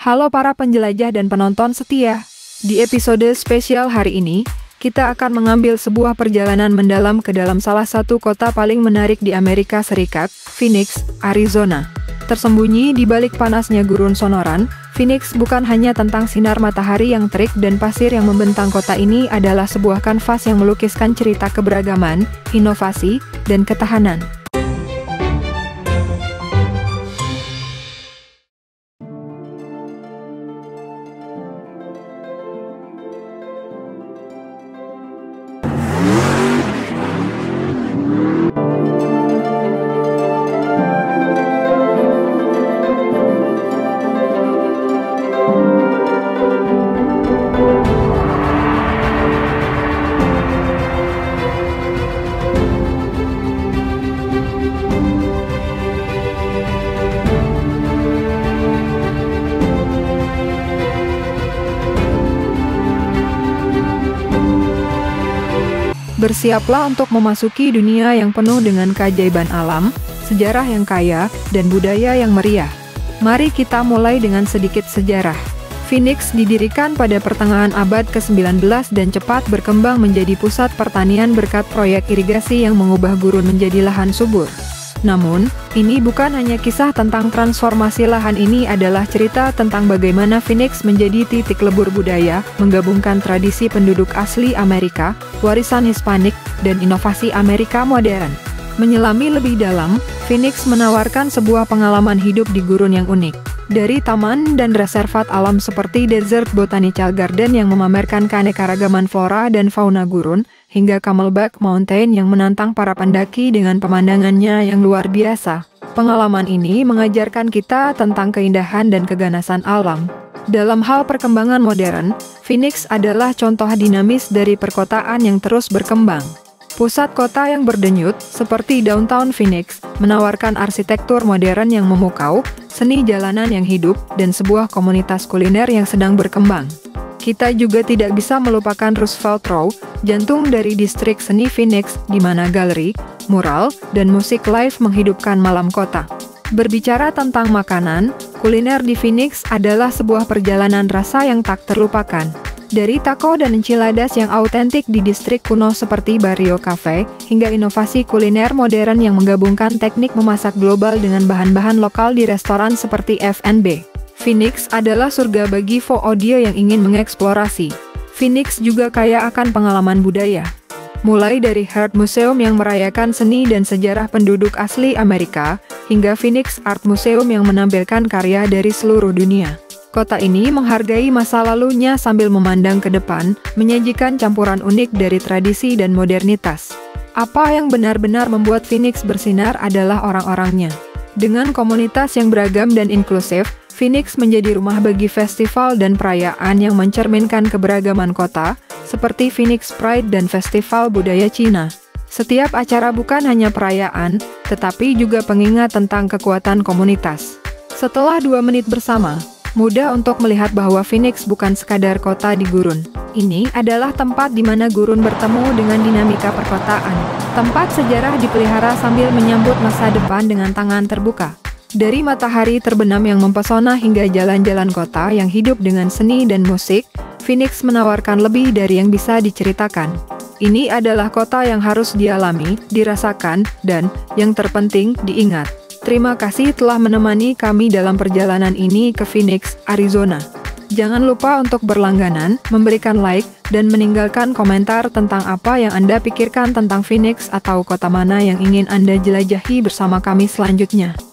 Halo para penjelajah dan penonton setia. Di episode spesial hari ini, kita akan mengambil sebuah perjalanan mendalam ke dalam salah satu kota paling menarik di Amerika Serikat, Phoenix, Arizona. Tersembunyi di balik panasnya gurun Sonoran, Phoenix bukan hanya tentang sinar matahari yang terik dan pasir yang membentang. Kota ini adalah sebuah kanvas yang melukiskan cerita keberagaman, inovasi, dan ketahanan. Bersiaplah untuk memasuki dunia yang penuh dengan keajaiban alam, sejarah yang kaya, dan budaya yang meriah. Mari kita mulai dengan sedikit sejarah. Phoenix didirikan pada pertengahan abad ke-19 dan cepat berkembang menjadi pusat pertanian berkat proyek irigasi yang mengubah gurun menjadi lahan subur. Namun, ini bukan hanya kisah tentang transformasi lahan. Ini adalah cerita tentang bagaimana Phoenix menjadi titik lebur budaya, menggabungkan tradisi penduduk asli Amerika, warisan Hispanik, dan inovasi Amerika modern. Menyelami lebih dalam, Phoenix menawarkan sebuah pengalaman hidup di gurun yang unik. Dari taman dan reservat alam seperti Desert Botanical Garden yang memamerkan keanekaragaman flora dan fauna gurun, hingga Camelback Mountain yang menantang para pendaki dengan pemandangannya yang luar biasa. Pengalaman ini mengajarkan kita tentang keindahan dan keganasan alam. Dalam hal perkembangan modern, Phoenix adalah contoh dinamis dari perkotaan yang terus berkembang. Pusat kota yang berdenyut, seperti downtown Phoenix, menawarkan arsitektur modern yang memukau, seni jalanan yang hidup, dan sebuah komunitas kuliner yang sedang berkembang. Kita juga tidak bisa melupakan Roosevelt Row, jantung dari distrik seni Phoenix, di mana galeri, mural, dan musik live menghidupkan malam kota. Berbicara tentang makanan, kuliner di Phoenix adalah sebuah perjalanan rasa yang tak terlupakan. Dari taco dan enchiladas yang autentik di distrik kuno seperti Barrio Cafe, hingga inovasi kuliner modern yang menggabungkan teknik memasak global dengan bahan-bahan lokal di restoran seperti F&B. Phoenix adalah surga bagi audio yang ingin mengeksplorasi. Phoenix juga kaya akan pengalaman budaya. Mulai dari Heart Museum yang merayakan seni dan sejarah penduduk asli Amerika, hingga Phoenix Art Museum yang menampilkan karya dari seluruh dunia. Kota ini menghargai masa lalunya sambil memandang ke depan, menyajikan campuran unik dari tradisi dan modernitas. Apa yang benar-benar membuat Phoenix bersinar adalah orang-orangnya. Dengan komunitas yang beragam dan inklusif, Phoenix menjadi rumah bagi festival dan perayaan yang mencerminkan keberagaman kota, seperti Phoenix Pride dan Festival Budaya Cina. Setiap acara bukan hanya perayaan, tetapi juga pengingat tentang kekuatan komunitas. Setelah 2 menit bersama, mudah untuk melihat bahwa Phoenix bukan sekadar kota di gurun. Ini adalah tempat di mana gurun bertemu dengan dinamika perkotaan. Tempat sejarah dipelihara sambil menyambut masa depan dengan tangan terbuka. Dari matahari terbenam yang mempesona hingga jalan-jalan kota yang hidup dengan seni dan musik, Phoenix menawarkan lebih dari yang bisa diceritakan. Ini adalah kota yang harus dialami, dirasakan, dan, yang terpenting, diingat. Terima kasih telah menemani kami dalam perjalanan ini ke Phoenix, Arizona. Jangan lupa untuk berlangganan, memberikan like, dan meninggalkan komentar tentang apa yang Anda pikirkan tentang Phoenix atau kota mana yang ingin Anda jelajahi bersama kami selanjutnya.